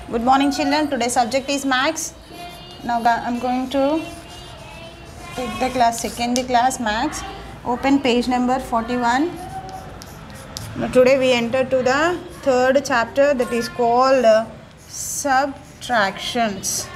Good morning, children. Today's subject is Maths. Now I'm going to take the class, second class Maths. Open page number 41. Now today we enter to the third chapter, that is called subtractions.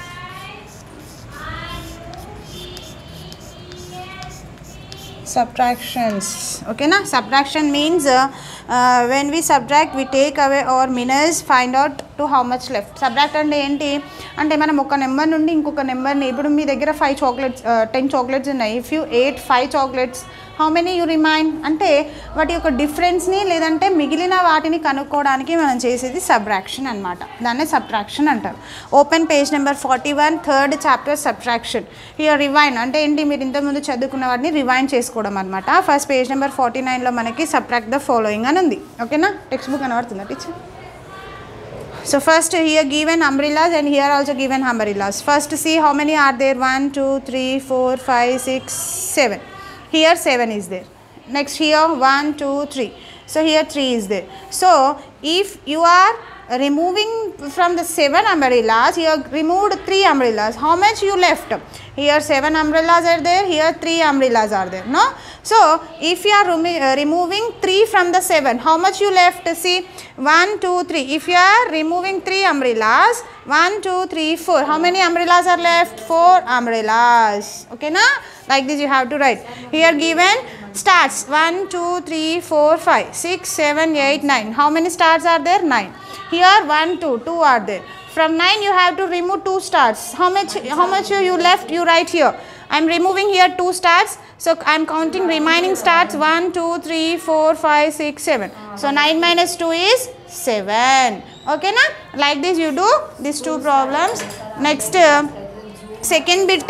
Subtractions. Okay, na? Subtraction means when we subtract, we take away or minus, find out to how much left. Subtract అంటే ఏంటి అంటే మనం ఒక number నుండి ఇంకొక నెంబర్ని, ఇప్పుడు మీ దగ్గర 10 చాక్లెట్స్ ఉన్నాయి. If you eight 5 chocolates, how many you remain అంటే వాటి యొక్క డిఫరెన్స్ని లేదంటే మిగిలిన వాటిని కనుక్కోవడానికి మనం చేసేది సబ్ట్రాక్షన్ అనమాట. దాన్నే సబ్ట్రాక్షన్ అంటారు. Open page number 41, third chapter subtraction. Here rewind అంటే ఏంటి, మీరు ఇంతకుముందు చదువుకున్న వాటిని రివైండ్ చేసుకోవడం అనమాట. ఫస్ట్ పేజ్ నెంబర్ 49లో మనకి సబ్ట్రాక్ట్ ద ఫాలోయింగ్ అని ఉంది. ఓకేనా, టెక్స్ట్ బుక్ కనబడుతుందా teacher? So first here given umbrellas and here also given umbrellas. First see how many are there. 1, 2, 3, 4, 5, 6, 7. Here 7 is there. Next here 1, 2, 3. So here 3 is there. So if you are removing from the 7 umbrellas, you have removed 3 umbrellas. How much you left? Here 7 umbrellas are there. Here 3 umbrellas are there. No. So if you are removing 3 from the 7, how much you left? See 1, 2, 3. If you are removing 3 umbrellas, 1, 2, 3, 4. How many umbrellas are left? 4 umbrellas. Okay, na? Like this you have to write. Here given stars 1, 2, 3, 4, 5, 6, 7, 8, 9. How many stars are there? 9. Here 1, 2, 2 are there. From 9 you have to remove 2 stars. How much you left? You write here. I am removing here 2 stars. So I am counting remaining stars 1, 2, 3, 4, 5, 6, 7. So 9 minus 2 is 7. Okay, na? Like this you do these 2 problems. Next second bit,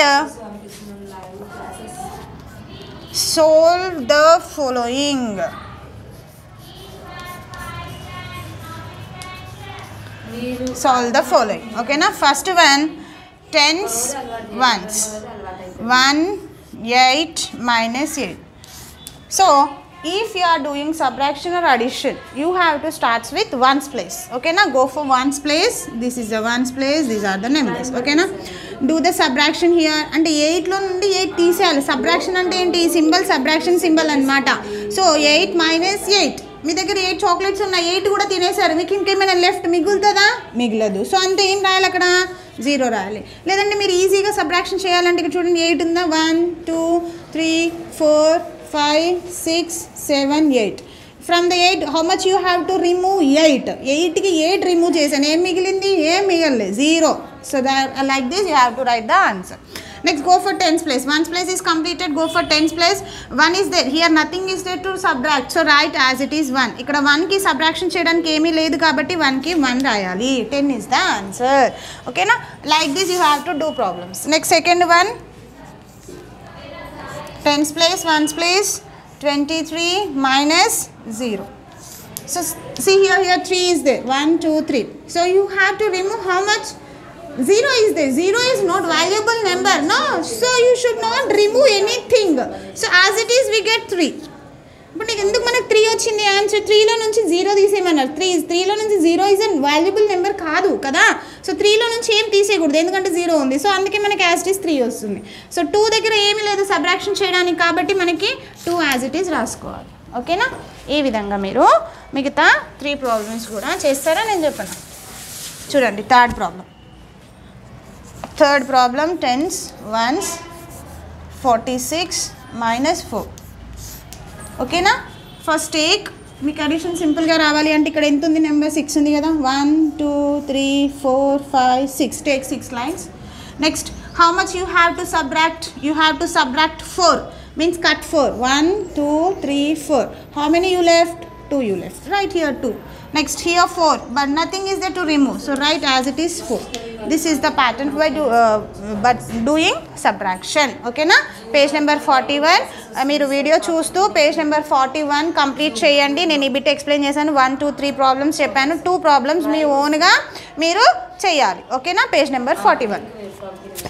solve the following. Solve the following. Okay, na? First one, tens ones. 1, 8 minus 8. So if you are doing subtraction or addition, you have to start with ones place. Okay, na? Go for ones place. This is the ones place. These are the numbers. Okay, na? Do the subtraction here. And 8 lo nundi 8 తీసేయాలి. Subtraction అంటే ఏంటి? Symbol subtraction symbol అన్నమాట. So 8 minus 8. మీ దగ్గర 8 chocolates ఉన్నాయి, 8 కూడా తినేసారు, మీకు ఇంకేమైనా లెఫ్ట్ మిగులుతుందా? మిగలదు. సో అంతే, ఏం రాయాలి అక్కడ? 0 రాయాలి. లేదంటే మీరు ఈజీగా సబ్ట్రాక్షన్ చేయాలంటే ఇక్కడ చూడండి, 8 ఉందా? 1, 2, 3, 4, 5, 6, 7, 8. From the 8 how much you have to remove? 8. 8కి 8 రిమూవ్ చేశాను, ఏం మిగిలింది? ఏం మిగలలేదు, 0. So that like this you have to write the answer. Next go for tens place. Ones place is completed. Go for tens place. 1 is there. Here nothing is there to subtract. So write as it is 1. ఇక్కడ 1కి subtraction చేయడానికి ఏమీ లేదు కాబట్టి 1కి 1 రాయాలి. 10 is the answer. Okay na? Like this you have to do problems. Next second one, tens place, ones place, 23 minus 0. So see here 3 is there. 1, 2, 3. So you have to remove how much? 0 is there. 0 is not valuable number. No. So you should not remove anything. So as it is we get 3. ఇప్పుడు నీకు ఎందుకు మనకు 3 వచ్చింది answer? 3లో నుంచి 0 తీసేయమన్నారు. 3లో నుంచి 0 is a valuable number కాదు కదా. So 3లో నుంచి ఏం తీసేయకూడదు, ఎందుకంటే 0 ఉంది. సో అందుకే మనకి యాజ్ ఇట్ ఈస్ 3 వస్తుంది. సో 2 దగ్గర ఏమీ లేదు సబ్ట్రాక్షన్ చేయడానికి కాబట్టి మనకి 2 యాజ్ ఇట్ ఈస్ రాసుకోవాలి. ఓకేనా? ఈ విధంగా మీరు మిగతా 3 ప్రాబ్లమ్స్ కూడా చేస్తారా నేను చెప్పను. చూడండి third problem tens ones 46 minus 4. ఓకేనా? ఫస్ట్ టేక్, మీకు అడిషన్ సింపుల్గా రావాలి అంటే ఇక్కడ ఎంత ఉంది? నెంబర్ 6 ఉంది కదా. 1, 2, 3, 4, 5, 6. Take 6 lines. Next how much you have to subtract? You have to subtract 4 means cut 4. 1, 2, 3, 4. How many you left? 2 you left. Right here 2. Next here 4, but nothing is there to remove. So write as it is 4. This is the pattern by doing subtraction. Okay na? Page number 41. మీరు video చూస్తూ page number 41 complete చేయండి. నేను ఈ bit explain చేశాను. 1, 2, 3 problems చెప్పాను. 2 problems మీ ఓన్గా మీరు చేయాలి. ఓకేనా? Page number 41.